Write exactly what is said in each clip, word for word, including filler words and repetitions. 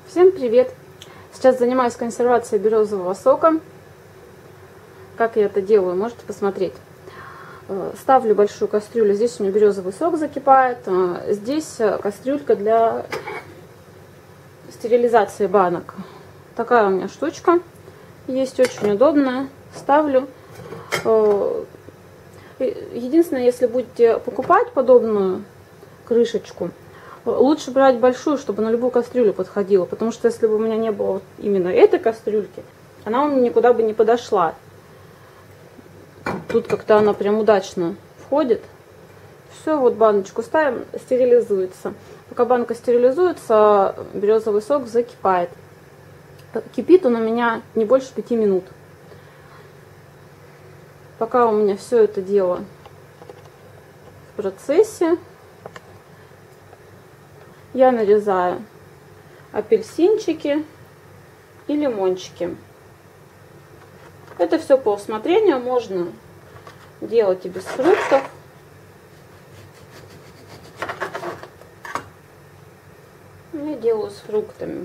Всем привет! Сейчас занимаюсь консервацией березового сока. Как я это делаю, можете посмотреть. Ставлю большую кастрюлю, здесь у меня березовый сок закипает, здесь кастрюлька для стерилизации банок. Такая у меня штучка есть, очень удобная. Ставлю. Единственное, если будете покупать подобную крышечку, лучше брать большую, чтобы на любую кастрюлю подходила, потому что если бы у меня не было вот именно этой кастрюльки, она у меня никуда бы не подошла. Тут как-то она прям удачно входит. Все, вот баночку ставим, стерилизуется. Пока банка стерилизуется, березовый сок закипает. Кипит он у меня не больше пяти минут. Пока у меня все это дело в процессе, я нарезаю апельсинчики и лимончики. Это все по усмотрению, можно делать и без фруктов. Я делаю с фруктами.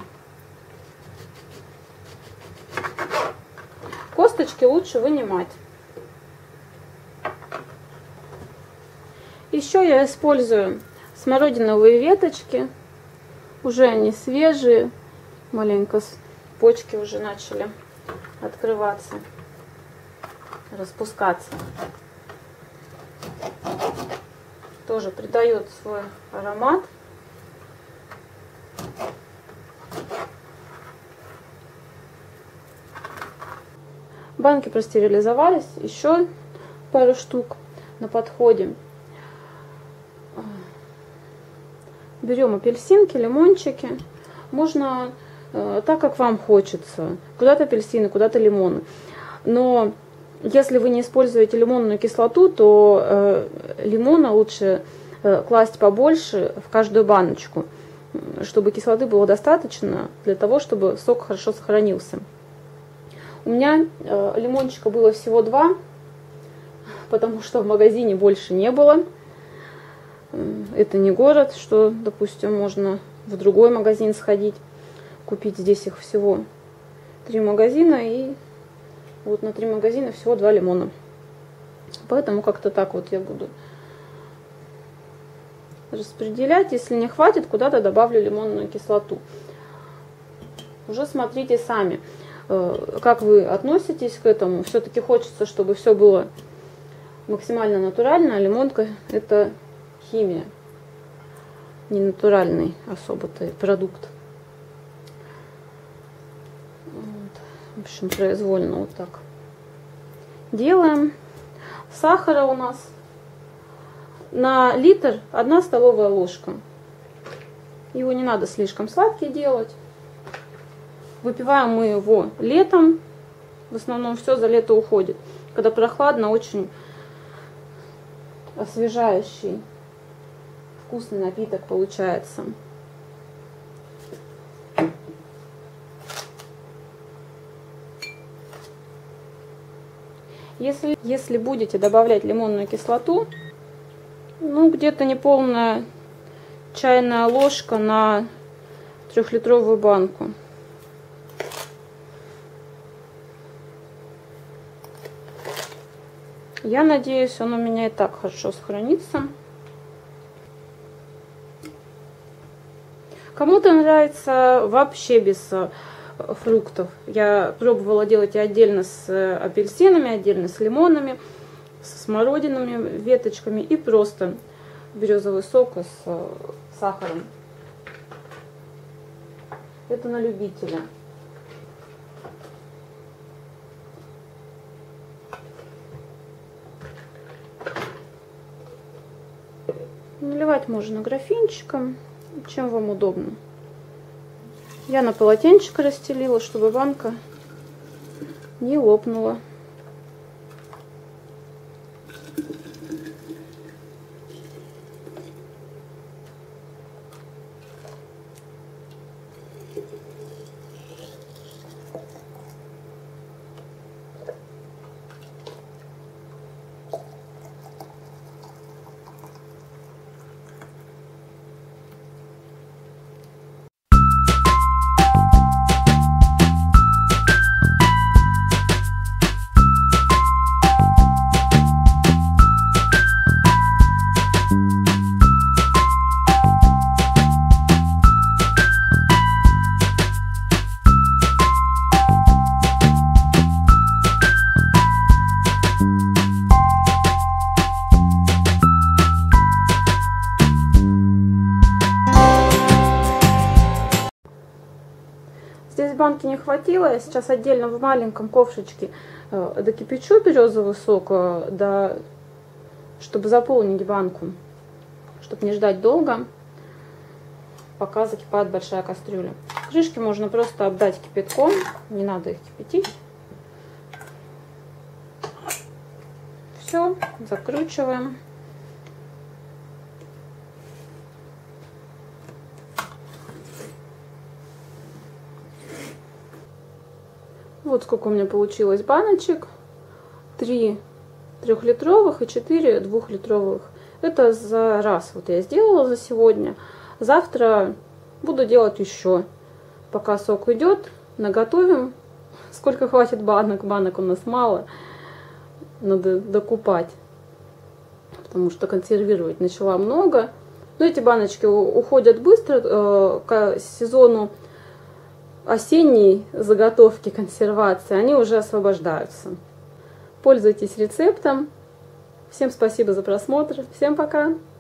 Косточки лучше вынимать. Еще я использую смородиновые веточки. Уже они свежие. Маленько почки уже начали открываться, распускаться. Тоже придает свой аромат. Банки простерилизовались. Еще пару штук на подходе. Берем апельсинки, лимончики. Можно э, так, как вам хочется. Куда-то апельсины, куда-то лимоны. Но если вы не используете лимонную кислоту, то э, лимона лучше э, класть побольше в каждую баночку, чтобы кислоты было достаточно для того, чтобы сок хорошо сохранился. У меня э, лимончика было всего два, потому что в магазине больше не было. Это не город, что, допустим, можно в другой магазин сходить, купить. Здесь их всего три магазина, и вот на три магазина всего два лимона. Поэтому как-то так вот я буду распределять. Если не хватит, куда-то добавлю лимонную кислоту. Уже смотрите сами, как вы относитесь к этому. Все-таки хочется, чтобы все было максимально натурально, а лимонка — это химия, не натуральный особо-то продукт. Вот. В общем, произвольно вот так делаем. Сахара у нас на литр одна столовая ложка. Его не надо слишком сладкий делать. Выпиваем мы его летом. В основном все за лето уходит. Когда прохладно, очень освежающий, вкусный напиток получается. Если, если будете добавлять лимонную кислоту, ну где-то неполная чайная ложка на трехлитровую банку. Я надеюсь, он у меня и так хорошо сохранится. Кому-то нравится вообще без фруктов. Я пробовала делать и отдельно с апельсинами, отдельно с лимонами, со смородиновыми веточками и просто березовый сок с сахаром. Это на любителя. Наливать можно графинчиком, чем вам удобно. Я на полотенчик расстелила, чтобы банка не лопнула. здесь банки не хватило, я сейчас отдельно в маленьком ковшичке э, докипячу березовый сок, э, да, чтобы заполнить банку, чтобы не ждать долго, пока закипает большая кастрюля. Крышки можно просто обдать кипятком, не надо их кипятить. Все, закручиваем. Вот сколько у меня получилось баночек. три трехлитровых и четыре двухлитровых. Это за раз вот я сделала за сегодня. Завтра буду делать еще. Пока сок идет, наготовим. Сколько хватит банок? Банок у нас мало. Надо докупать. Потому что консервировать начала много. Но эти баночки уходят быстро. Э, к сезону осенней заготовки, консервации, они уже освобождаются. Пользуйтесь рецептом. Всем спасибо за просмотр. Всем пока!